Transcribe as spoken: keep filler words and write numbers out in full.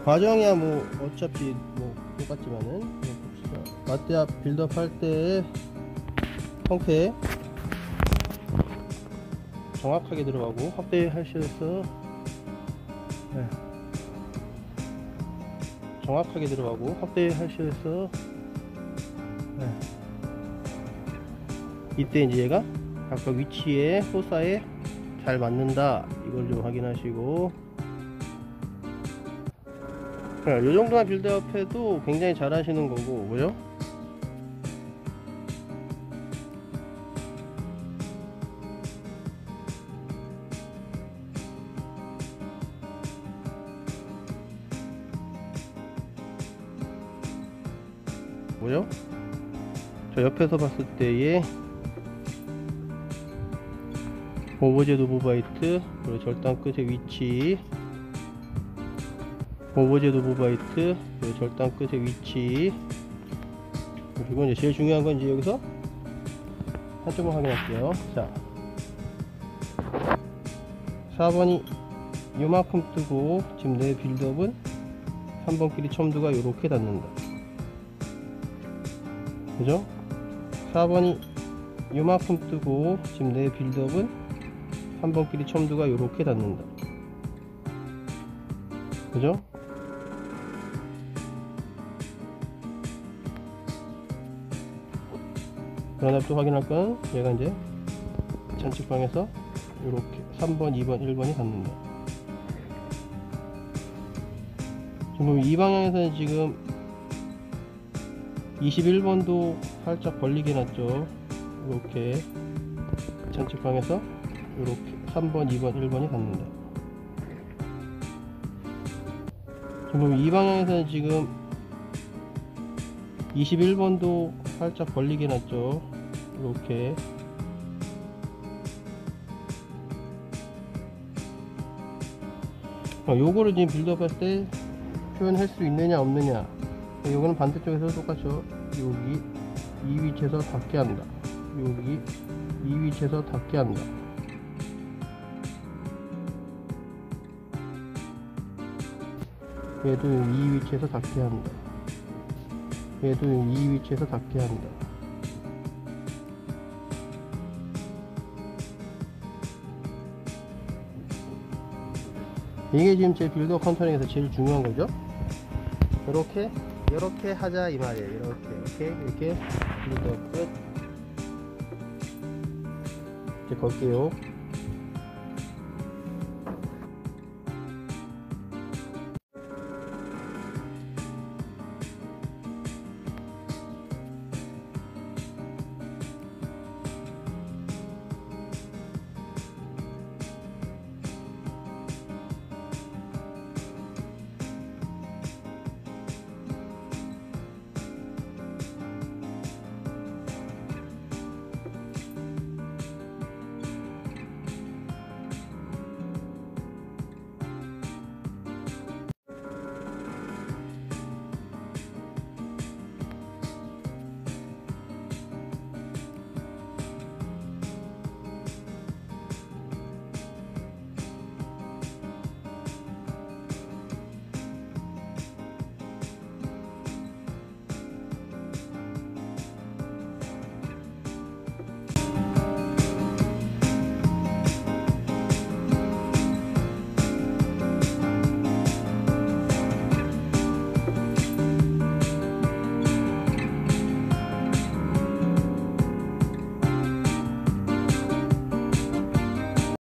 과정이야 뭐 어차피 뭐 똑같지만은 봅시다. 마티압 빌드업 할 때의 형태 정확하게 들어가고 확대하셔서 네. 정확하게 들어가고 확대하셔서 네. 이때 이제 얘가 각각 위치에 소사에 잘 맞는다 이걸 좀 확인하시고, 이 정도만 빌드업 해도 굉장히 잘 하시는 거고, 뭐죠? 뭐죠? 저 옆에서 봤을 때의 오버제 노브바이트, 그리고 절단 끝의 위치, 오버제 노브바이트, 그리고 절단 끝의 위치, 그리고 이제 제일 중요한 건 이제 여기서 한쪽만 확인할게요. 자, 사 번이 요만큼 뜨고 지금 내 빌드업은 삼 번 길이 첨두가 요렇게 닿는다. 그죠? 사 번이 요만큼 뜨고 지금 내 빌드업은 삼 번 길이 첨두가 요렇게 닿는다. 그죠? 그러나 또 확인할 건 얘가 이제 전측방에서 요렇게 삼 번, 이 번, 일 번이 닿는다. 지금 이 방향에서는 지금 이십일 번도 살짝 벌리게 놨죠. 이렇게 전측방에서 이렇게 삼 번, 이 번, 일 번이 닿는다. 지금 이 방향에서는 지금 이십일 번도 살짝 벌리게 놨죠. 이렇게 어, 요거를 지금 빌드업 할 때 표현할 수 있느냐 없느냐, 요거는 반대쪽에서 똑같죠. 여기 이 위치에서 닿게 한다, 여기 이 위치에서 닿게 한다. 얘도 이 위치에서 닿게 한다, 얘도 이 위치에서 닿게 한다. 이게 지금 제 빌드업 컨트롤에서 제일 중요한 거죠. 이렇게 이렇게 하자 이 말이에요. 이렇게 이렇게 이렇게 빌드업 끝. 이제 걸게요.